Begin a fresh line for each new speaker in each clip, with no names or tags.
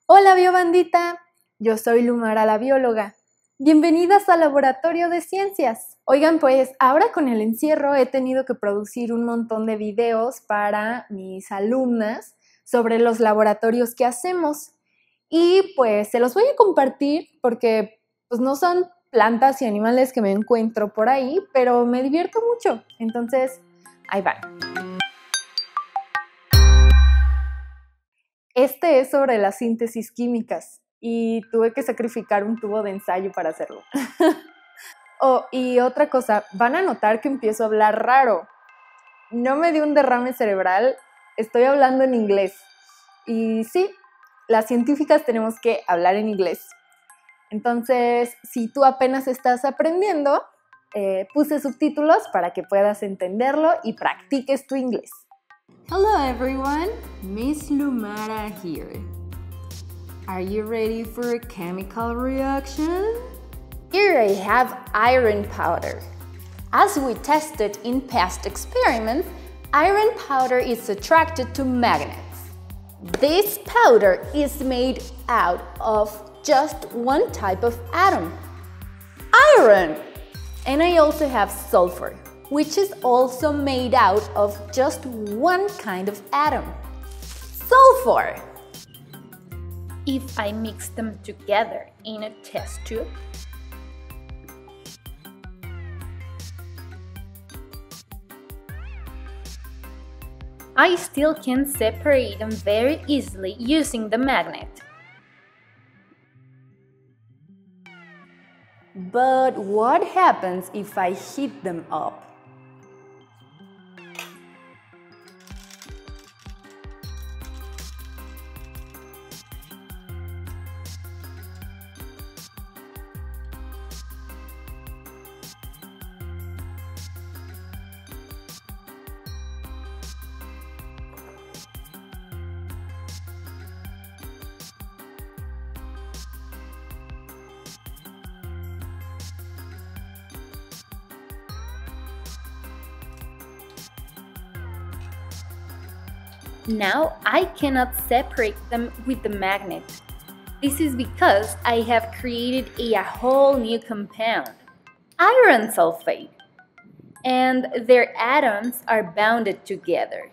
Hola biobandita, yo soy Lumara la bióloga. Bienvenidas al Laboratorio de Ciencias. Oigan, pues ahora con el encierro he tenido que producir un montón de videos para mis alumnas sobre los laboratorios que hacemos. Y pues se los voy a compartir porque pues no son plantas y animales que me encuentro por ahí, pero me divierto mucho. Entonces, ahí van. Este es sobre las síntesis químicas y tuve que sacrificar un tubo de ensayo para hacerlo. Y otra cosa, van a notar que empiezo a hablar raro. No me dio un derrame cerebral, estoy hablando en inglés. Y sí, las científicas tenemos que hablar en inglés. Entonces, si tú apenas estás aprendiendo, puse subtítulos para que puedas entenderlo y practiques tu inglés.
Hello everyone, Miss Lumara here. Are you ready for a chemical reaction?
Here I have iron powder. As we tested in past experiments, iron powder is attracted to magnets. This powder is made out of just one type of atom, iron. And I also have sulfur, which is also made out of just one kind of atom, sulfur.
If I mix them together in a test tube, I still can separate them very easily using the magnet.
But what happens if I heat them up?
Now I cannot separate them with the magnet. This is because I have created a whole new compound, iron sulfate, and their atoms are bounded together.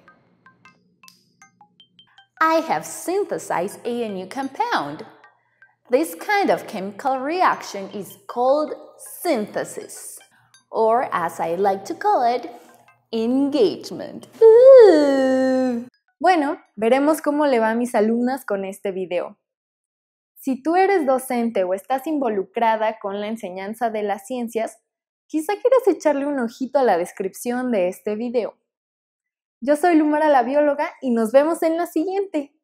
I have synthesized a new compound. This kind of chemical reaction is called synthesis, or as I like to call it, engagement. Ooh.
Bueno, veremos cómo le va a mis alumnas con este video. Si tú eres docente o estás involucrada con la enseñanza de las ciencias, quizá quieras echarle un ojito a la descripción de este video. Yo soy Lumara la bióloga y nos vemos en la siguiente.